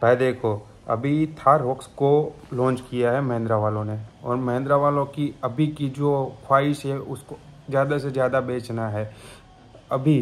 भाई देखो, अभी थार रॉक्स को लॉन्च किया है महिंद्रा वालों ने, और महिंद्रा वालों की अभी की जो ख्वाहिश है उसको ज़्यादा से ज़्यादा बेचना है। अभी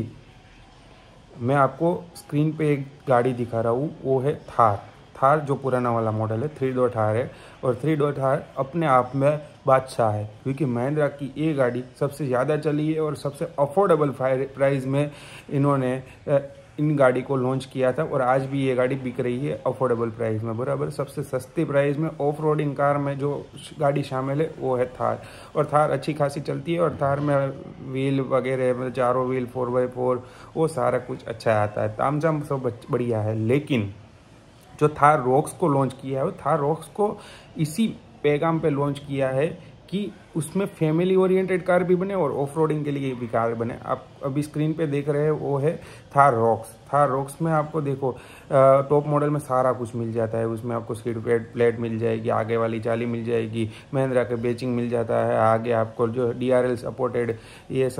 मैं आपको स्क्रीन पे एक गाड़ी दिखा रहा हूँ, वो है थार। थार जो पुराना वाला मॉडल है, 3 डॉट थार है, और 3 डॉट थार अपने आप में बादशाह है, क्योंकि महिंद्रा की ये गाड़ी सबसे ज़्यादा चली है और सबसे अफोर्डेबल प्राइस में इन्होंने इन गाड़ी को लॉन्च किया था, और आज भी ये गाड़ी बिक रही है अफोर्डेबल प्राइस में, बराबर सबसे सस्ती प्राइस में। ऑफ रोडिंग कार में जो गाड़ी शामिल है वो है थार, और थार अच्छी खासी चलती है, और थार में व्हील वगैरह मतलब चारों व्हील 4x4 वो सारा कुछ अच्छा आता है, तामझाम सब बढ़िया है। लेकिन जो थार रॉक्स को लॉन्च किया है वो थार रॉक्स को इसी पैगाम पे लॉन्च किया है कि उसमें फैमिली ओरिएंटेड कार भी बने और ऑफ रोडिंग के लिए भी कार बने। आप अभी स्क्रीन पे देख रहे हैं वो है थार रॉक्स। थार रॉक्स में आपको देखो टॉप मॉडल में सारा कुछ मिल जाता है। उसमें आपको सीट प्लेट मिल जाएगी, आगे वाली जाली मिल जाएगी, महिंद्रा के बेचिंग मिल जाता है, आगे आपको जो DRL सपोर्टेड ये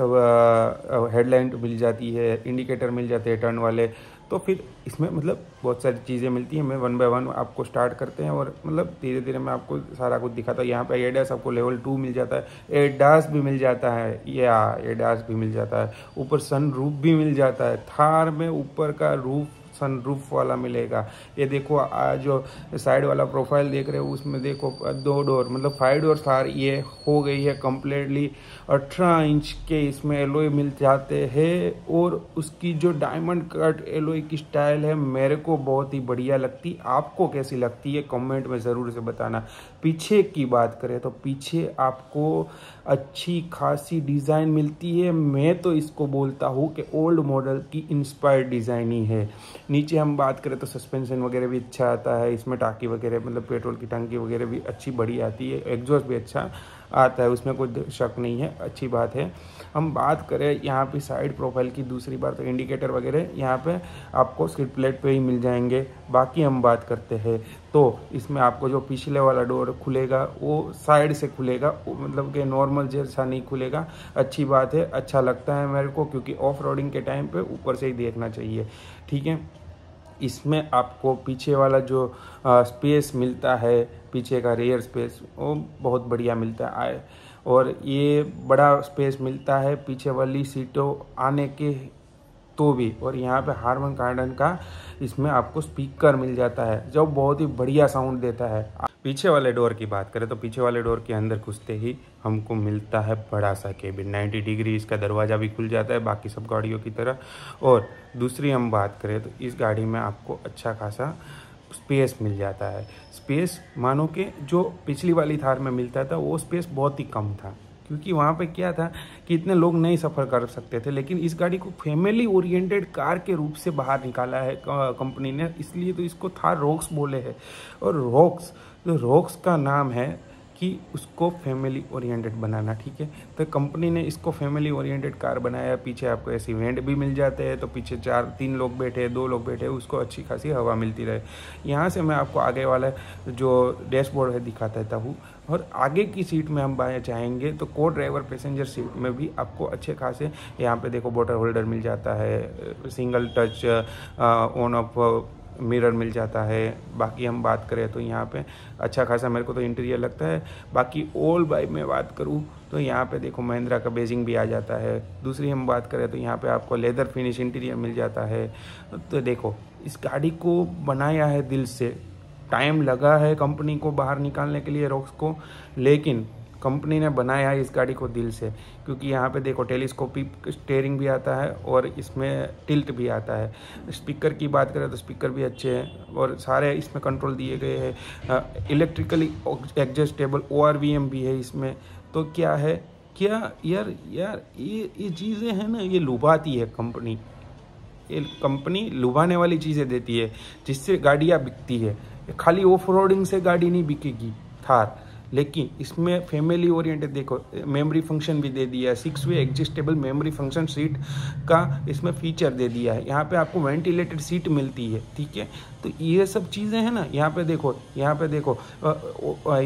सब हेडलाइट मिल जाती है, इंडिकेटर मिल जाते हैं टर्न वाले। तो फिर इसमें मतलब बहुत सारी चीज़ें मिलती हैं। मैं 1 बाय 1 आपको स्टार्ट करते हैं और मतलब धीरे धीरे मैं आपको सारा कुछ दिखाता हूँ। यहाँ पे ADAS आपको लेवल 2 मिल जाता है, ADAS भी मिल जाता है, ADAS भी मिल जाता है, ऊपर सन रूफ भी मिल जाता है। थार में ऊपर का रूफ सन रूफ वाला मिलेगा। ये देखो जो साइड वाला प्रोफाइल देख रहे हो उसमें देखो 2 डोर मतलब 5 डोर थार ये हो गई है कम्प्लीटली। 18 इंच के इसमें एलॉय मिल जाते हैं, और उसकी जो डायमंड कट एलॉय की स्टाइल है मेरे को बहुत ही बढ़िया लगती। आपको कैसी लगती है कमेंट में ज़रूर से बताना। पीछे की बात करें तो पीछे आपको अच्छी खासी डिज़ाइन मिलती है। मैं तो इसको बोलता हूँ कि ओल्ड मॉडल की इंस्पायर्ड डिज़ाइन ही है। नीचे हम बात करें तो सस्पेंशन वगैरह भी अच्छा आता है इसमें, टाँकी वगैरह मतलब पेट्रोल की टंकी वगैरह भी अच्छी बड़ी आती है, एग्जॉस्ट भी अच्छा आता है, उसमें कोई शक नहीं है, अच्छी बात है। हम बात करें यहाँ पे साइड प्रोफाइल की, दूसरी बात तो इंडिकेटर वगैरह यहाँ पे आपको सीट प्लेट पे ही मिल जाएंगे। बाकी हम बात करते हैं तो इसमें आपको जो पिछले वाला डोर खुलेगा वो साइड से खुलेगा, मतलब कि नॉर्मल जैसा नहीं खुलेगा। अच्छी बात है, अच्छा लगता है मेरे को, क्योंकि ऑफ रोडिंग के टाइम पे ऊपर से ही देखना चाहिए, ठीक है। इसमें आपको पीछे वाला जो स्पेस मिलता है, पीछे का रियर स्पेस वो बहुत बढ़िया मिलता है, और ये बड़ा स्पेस मिलता है पीछे वाली सीटों आने के तो भी। और यहाँ पे हार्मन कार्डन का इसमें आपको स्पीकर मिल जाता है जो बहुत ही बढ़िया साउंड देता है। पीछे वाले डोर की बात करें तो पीछे वाले डोर के अंदर घुसते ही हमको मिलता है बड़ा सा केबिन, 90 डिग्री इसका दरवाज़ा भी खुल जाता है बाकी सब गाड़ियों की तरह। और दूसरी हम बात करें तो इस गाड़ी में आपको अच्छा खासा स्पेस मिल जाता है। स्पेस मानो कि जो पिछली वाली थार में मिलता था वो स्पेस बहुत ही कम था, क्योंकि वहाँ पे क्या था कि इतने लोग नहीं सफ़र कर सकते थे। लेकिन इस गाड़ी को फैमिली ओरिएंटेड कार के रूप से बाहर निकाला है कंपनी ने, इसलिए तो इसको थार रॉक्स बोले हैं। और रॉक्स का नाम है कि उसको फैमिली ओरिएंटेड बनाना, ठीक है। तो कंपनी ने इसको फैमिली ओरिएंटेड कार बनाया। पीछे आपको ऐसी वेंट भी मिल जाते हैं, तो पीछे 3 लोग बैठे, 2 लोग बैठे, उसको अच्छी खासी हवा मिलती रहे। यहाँ से मैं आपको आगे वाला जो डैशबोर्ड है दिखाता हूँ। और आगे की सीट में हम बाएं जाएंगे तो को ड्राइवर पैसेंजर सीट में भी आपको अच्छे खासे यहाँ पे देखो बॉटल होल्डर मिल जाता है, single touch on off mirror मिल जाता है। बाकी हम बात करें तो यहाँ पे अच्छा खासा मेरे को तो इंटीरियर लगता है। बाकी ऑल बाय में बात करूँ तो यहाँ पे देखो महिंद्रा का बेजिंग भी आ जाता है। दूसरी हम बात करें तो यहाँ पे आपको लेदर फिनिश इंटीरियर मिल जाता है। तो देखो इस गाड़ी को बनाया है दिल से, टाइम लगा है कंपनी को बाहर निकालने के लिए रॉक्स को, लेकिन कंपनी ने बनाया है इस गाड़ी को दिल से, क्योंकि यहाँ पे देखो टेलीस्कोपिक स्टीयरिंग भी आता है और इसमें टिल्ट भी आता है। स्पीकर की बात करें तो स्पीकर भी अच्छे हैं और सारे इसमें कंट्रोल दिए गए हैं। इलेक्ट्रिकली एडजस्टेबल ORVM भी है इसमें। तो क्या है क्या यार ये चीज़ें हैं ना, ये लुभाती है कंपनी। ये कंपनी लुभाने वाली चीज़ें देती है जिससे गाड़ियाँ बिकती है। खाली ऑफ रोडिंग से गाड़ी नहीं बिकेगी थार, लेकिन इसमें फैमिली ओरिएंटेड देखो मेमोरी फंक्शन भी दे दिया है। 6 way adjustable memory function seat का इसमें फीचर दे दिया है। यहाँ पे आपको वेंटिलेटेड सीट मिलती है, ठीक है। तो ये सब चीज़ें हैं ना। यहाँ पे देखो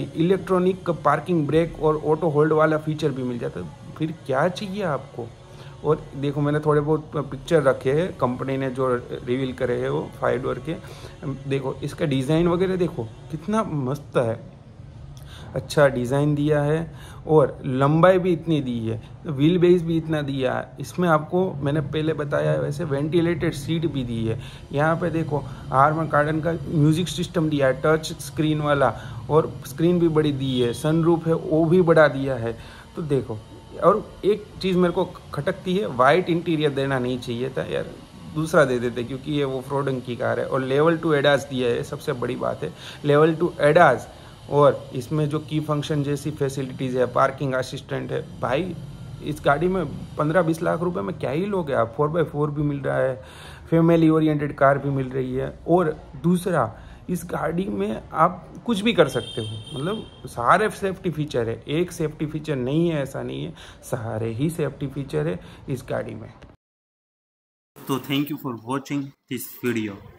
इलेक्ट्रॉनिक पार्किंग ब्रेक और ऑटो होल्ड वाला फीचर भी मिल जाता है। फिर क्या चाहिए आपको। और देखो मैंने थोड़े बहुत पिक्चर रखे हैं, कंपनी ने जो रिवील करे हैं वो 5 डोर के। देखो इसका डिज़ाइन वगैरह देखो कितना मस्त है, अच्छा डिज़ाइन दिया है और लंबाई भी इतनी दी है, व्हील बेस भी इतना दिया है। इसमें आपको मैंने पहले बताया है वैसे वेंटिलेटेड सीट भी दी है। यहाँ पे देखो हार्मन कार्डन का म्यूज़िक सिस्टम दिया है, टच स्क्रीन वाला, और स्क्रीन भी बड़ी दी है, सनरूफ है वो भी बड़ा दिया है। तो देखो, और एक चीज़ मेरे को खटकती है, वाइट इंटीरियर देना नहीं चाहिए था यार, दूसरा दे देते क्योंकि ये वो फ्रोडन की कार है। और लेवल 2 एडास दिया है, सबसे बड़ी बात है लेवल 2 एडास। और इसमें जो की फंक्शन जैसी फैसिलिटीज़ है, पार्किंग असिस्टेंट है, भाई इस गाड़ी में 15-20 लाख रुपए में क्या ही लोगे आप। 4x4 भी मिल रहा है, फैमिली ओरिएंटेड कार भी मिल रही है। और दूसरा, इस गाड़ी में आप कुछ भी कर सकते हो, मतलब सारे सेफ्टी फीचर है, एक सेफ्टी फीचर नहीं है ऐसा नहीं है, सारे ही सेफ्टी फीचर है इस गाड़ी में। तो thank you for watching this video.